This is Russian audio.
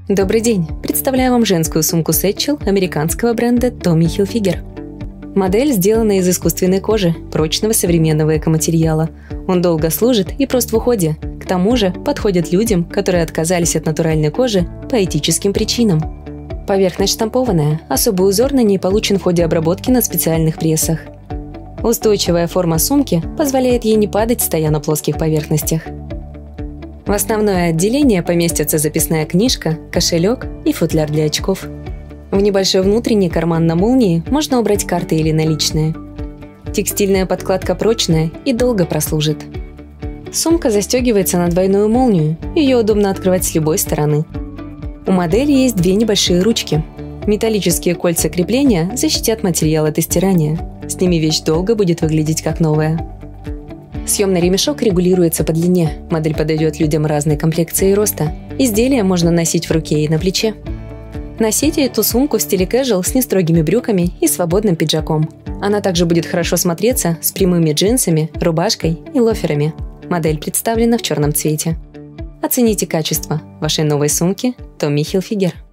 Добрый день! Представляю вам женскую сумку Satchel американского бренда Tommy Hilfiger. Модель сделана из искусственной кожи, прочного современного экоматериала. Он долго служит и прост в уходе. К тому же подходит людям, которые отказались от натуральной кожи по этическим причинам. Поверхность штампованная, особый узор на ней получен в ходе обработки на специальных прессах. Устойчивая форма сумки позволяет ей не падать, стоя на плоских поверхностях. В основное отделение поместятся записная книжка, кошелек и футляр для очков. В небольшой внутренний карман на молнии можно убрать карты или наличные. Текстильная подкладка прочная и долго прослужит. Сумка застегивается на двойную молнию, ее удобно открывать с любой стороны. У модели есть две небольшие ручки. Металлические кольца крепления защитят материал от стирания. С ними вещь долго будет выглядеть как новая. Съемный ремешок регулируется по длине, модель подойдет людям разной комплекции и роста. Изделие можно носить в руке и на плече. Носите эту сумку в стиле casual с нестрогими брюками и свободным пиджаком. Она также будет хорошо смотреться с прямыми джинсами, рубашкой и лоферами. Модель представлена в черном цвете. Оцените качество вашей новой сумки Tommy Hilfiger.